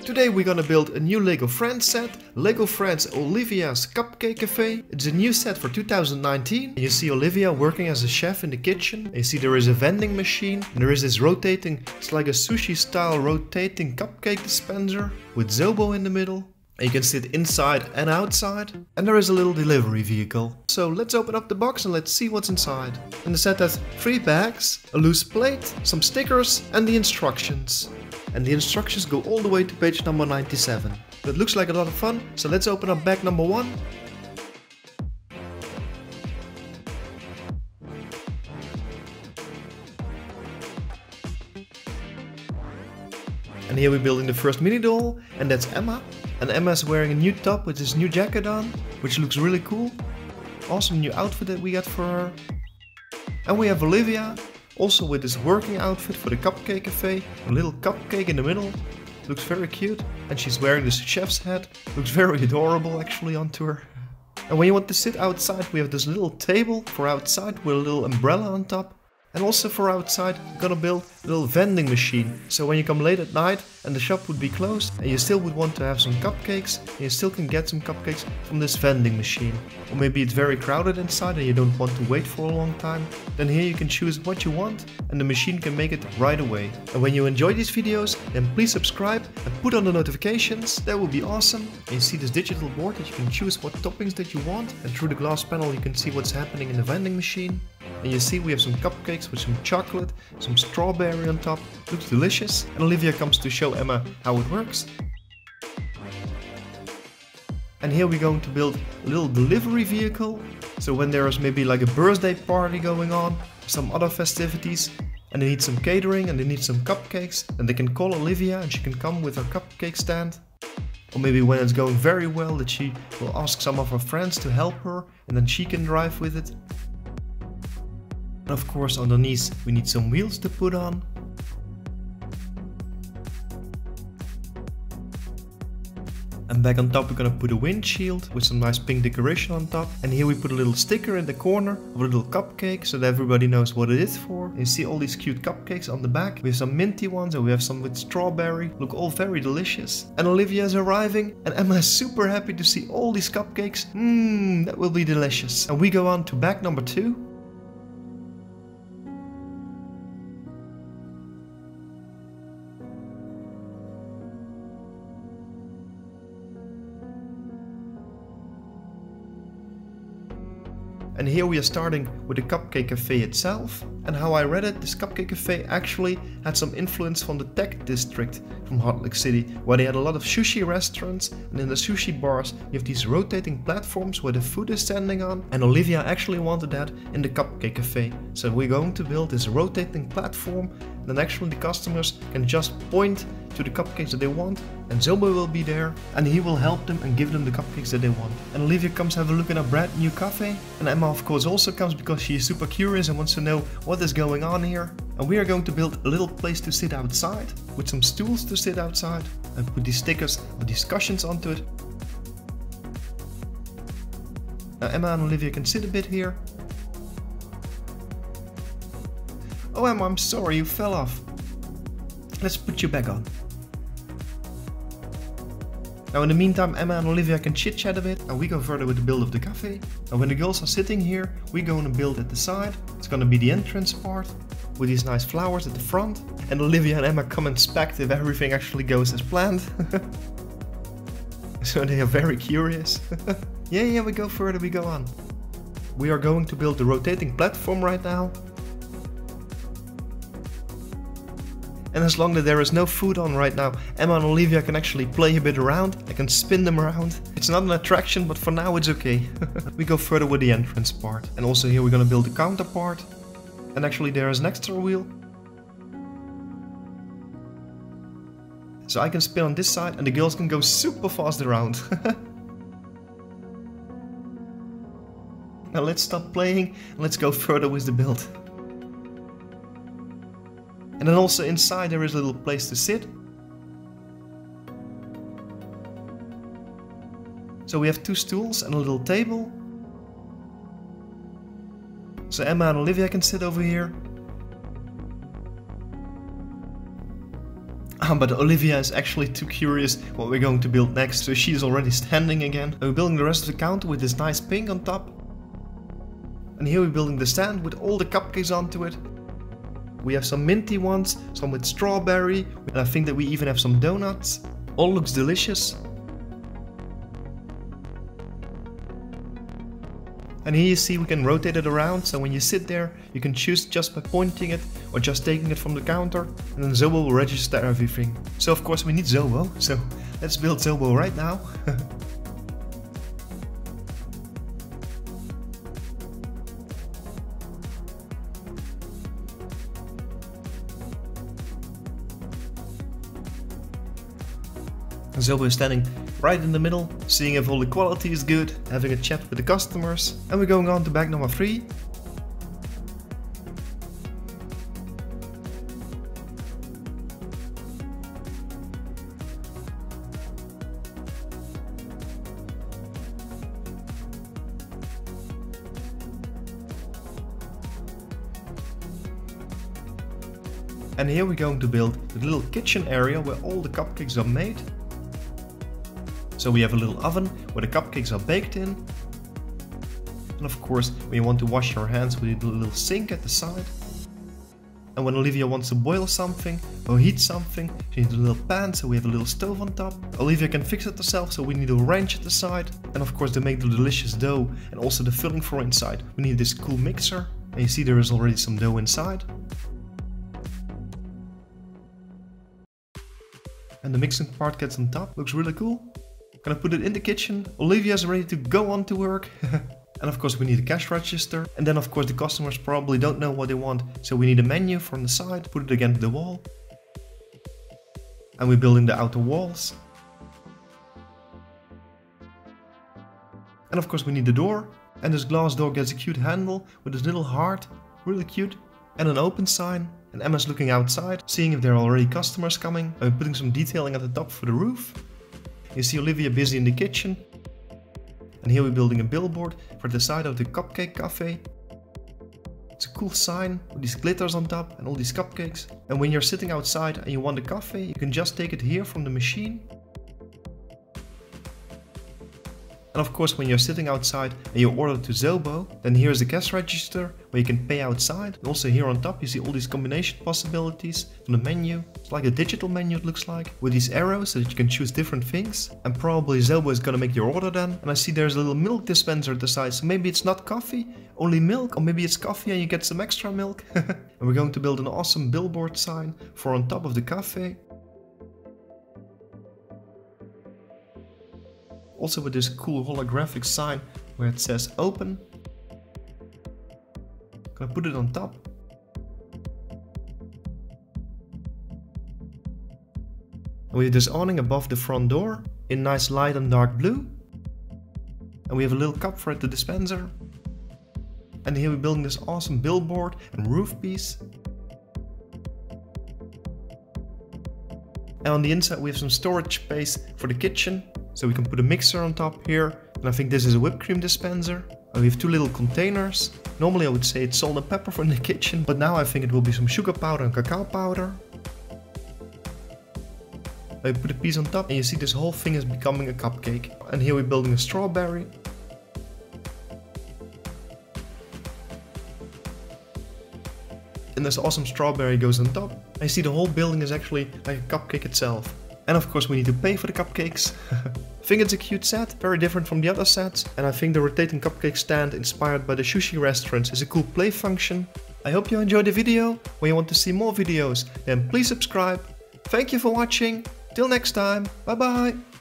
Today we're gonna build a new LEGO Friends set, LEGO Friends Olivia's Cupcake Cafe. It's a new set for 2019. You see Olivia working as a chef in the kitchen. You see there is a vending machine and there is this rotating, it's like a sushi style rotating cupcake dispenser with Zobo in the middle. And you can sit inside and outside. And there is a little delivery vehicle. So let's open up the box and let's see what's inside. And the set has 3 bags, a loose plate, some stickers and the instructions. And the instructions go all the way to page number 97. That looks like a lot of fun, so let's open up bag number 1. And here we're building the first mini doll, and that's Emma. And Emma is wearing a new top with this new jacket on, which looks really cool. Awesome new outfit that we got for her. And we have Olivia, also with this working outfit for the Cupcake Cafe. A little cupcake in the middle. Looks very cute. And she's wearing this chef's hat. Looks very adorable actually onto her. And when you want to sit outside, we have this little table for outside with a little umbrella on top. And also for outside, we're gonna build a little vending machine. So when you come late at night and the shop would be closed and you still would want to have some cupcakes, you still can get some cupcakes from this vending machine. Or maybe it's very crowded inside and you don't want to wait for a long time. Then here you can choose what you want and the machine can make it right away. And when you enjoy these videos, then please subscribe and put on the notifications. That would be awesome. And you see this digital board that you can choose what toppings that you want. And through the glass panel you can see what's happening in the vending machine. And you see we have some cupcakes with some chocolate, some strawberry on top. Looks delicious. And Olivia comes to show Emma how it works. And here we're going to build a little delivery vehicle. So when there is maybe like a birthday party going on, some other festivities, and they need some catering and they need some cupcakes, then they can call Olivia and she can come with her cupcake stand. Or maybe when it's going very well that she will ask some of her friends to help her and then she can drive with it. And of course underneath we need some wheels to put on. And back on top we're gonna put a windshield with some nice pink decoration on top. And here we put a little sticker in the corner of a little cupcake so that everybody knows what it is for. And you see all these cute cupcakes on the back. We have some minty ones and we have some with strawberry. Look all very delicious. And Olivia is arriving and Emma is super happy to see all these cupcakes. That will be delicious. And we go on to bag number 2. And here we are starting with the Cupcake Cafe itself. And how I read it, this Cupcake Cafe actually had some influence from the tech district from Hot Lake City, where they had a lot of sushi restaurants, and in the sushi bars you have these rotating platforms where the food is standing on. And Olivia actually wanted that in the Cupcake Cafe. So we're going to build this rotating platform, and then actually the customers can just point to the cupcakes that they want, and Zobo will be there and he will help them and give them the cupcakes that they want. And Olivia comes have a look at our brand new cafe, and Emma of course also comes because she is super curious and wants to know what is going on here. And we are going to build a little place to sit outside with some stools to sit outside and put these stickers or these cushions onto it. Now Emma and Olivia can sit a bit here. Oh Emma, I'm sorry, you fell off. Let's put you back on. Now in the meantime Emma and Olivia can chit chat a bit and we go further with the build of the cafe. And when the girls are sitting here, we're going to build at the side. It's going to be the entrance part with these nice flowers at the front. And Olivia and Emma come and inspect if everything actually goes as planned. So they are very curious. Yeah, we go further, we go on. We are going to build the rotating platform right now. And as long as there is no food on right now, Emma and Olivia can actually play a bit around. I can spin them around. It's not an attraction, but for now it's okay. We go further with the entrance part. And also here we're gonna build the counter part. And actually there is an extra wheel. So I can spin on this side and the girls can go super fast around. Now let's stop playing and let's go further with the build. And then also inside there is a little place to sit. So we have 2 stools and a little table. So Emma and Olivia can sit over here. But Olivia is actually too curious what we're going to build next, so she's already standing again. And we're building the rest of the counter with this nice pink on top. And here we're building the stand with all the cupcakes onto it. We have some minty ones, some with strawberry, and I think that we even have some donuts. All looks delicious. And here you see we can rotate it around, so when you sit there, you can choose just by pointing it or just taking it from the counter, and then Zobo will register everything. So of course we need Zobo, so let's build Zobo right now. Zobo is standing right in the middle, seeing if all the quality is good, having a chat with the customers, and we're going on to bag number 3. And here we're going to build the little kitchen area where all the cupcakes are made. So we have a little oven where the cupcakes are baked in. And of course, when you want to wash your hands, we need a little sink at the side. And when Olivia wants to boil something or heat something, she needs a little pan, so we have a little stove on top. Olivia can fix it herself, so we need a wrench at the side. And of course, to make the delicious dough and also the filling for inside, we need this cool mixer. And you see there is already some dough inside. And the mixing part gets on top, looks really cool. Gonna put it in the kitchen. Olivia's ready to go on to work. And of course we need a cash register. And then of course the customers probably don't know what they want, so we need a menu from the side, put it against the wall. And we're building the outer walls. And of course we need the door. And this glass door gets a cute handle with this little heart, really cute. And an open sign. And Emma's looking outside, seeing if there are already customers coming. And we're putting some detailing at the top for the roof. You see Olivia busy in the kitchen. And here we're building a billboard for the side of the Cupcake Cafe. It's a cool sign with these glitters on top and all these cupcakes. And when you're sitting outside and you want a coffee, you can just take it here from the machine. And of course, when you're sitting outside and you order to Zobo, then here's the cash register where you can pay outside. And also here on top you see all these combination possibilities from the menu. It's like a digital menu, it looks like, with these arrows so that you can choose different things. And probably Zobo is gonna make your order then. And I see there's a little milk dispenser at the side, so maybe it's not coffee, only milk, or maybe it's coffee and you get some extra milk. And we're going to build an awesome billboard sign for on top of the cafe. Also with this cool holographic sign where it says open. Gonna put it on top. And we have this awning above the front door in nice light and dark blue. And we have a little cup for the dispenser. And here we're building this awesome billboard and roof piece. And on the inside we have some storage space for the kitchen. So we can put a mixer on top here. And I think this is a whipped cream dispenser. And we have two little containers. Normally I would say it's salt and pepper for in the kitchen, but now I think it will be some sugar powder and cacao powder. I put a piece on top and you see this whole thing is becoming a cupcake. And here we're building a strawberry. And this awesome strawberry goes on top. I see the whole building is actually like a cupcake itself. And of course we need to pay for the cupcakes. I think it's a cute set, very different from the other sets. And I think the rotating cupcake stand inspired by the sushi restaurants is a cool play function. I hope you enjoyed the video. When you want to see more videos, then please subscribe. Thank you for watching. Till next time. Bye bye.